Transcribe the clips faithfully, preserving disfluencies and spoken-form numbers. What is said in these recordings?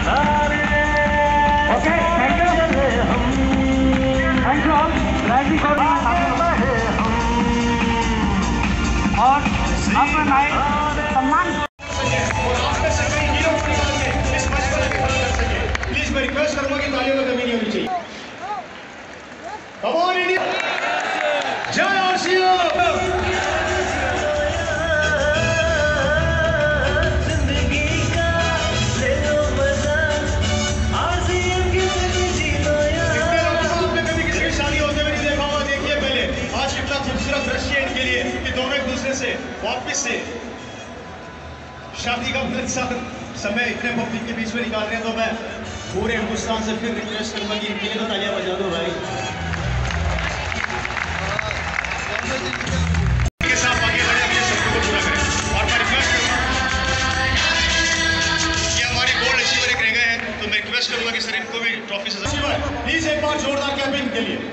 Okay, thank you thank you all. और अपना night सम्मान। प्लीज मैं रिक्वेस्ट करूंगा कि तालियों में कमी नहीं होनी चाहिए। कम ऑन इंडिया, जय आरसीएम। खूबसूरत दृश्य इनके लिए कि दोनों एक दूसरे से वापस से शादी का समय इतने पब्लिक के बीच में निकाल रहे हैं, तो मैं पूरे हिंदुस्तान से फिर रिक्वेस्ट करूंगा कि इनके लिए तो तालियां बजा दो भाई। के साथ आगे बढ़े, अपने सपनों को पूरा करें। और मैं रिक्वेस्ट करूंगा कि हमारे गोल्ड अचीवर एक रह गए हैं, तो मैं रिक्वेस्ट करूंगा कि सर इनको भी ट्रॉफी से प्लीज एक बार जोरदार क्लैपिंग के लिए।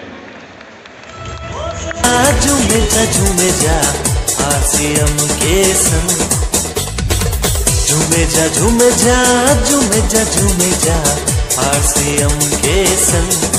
झूमे जा झूमे जा आरसीएम के संग, झूमे जा झूमे जा झूमे जा झूमे जा आरसीएम के संग।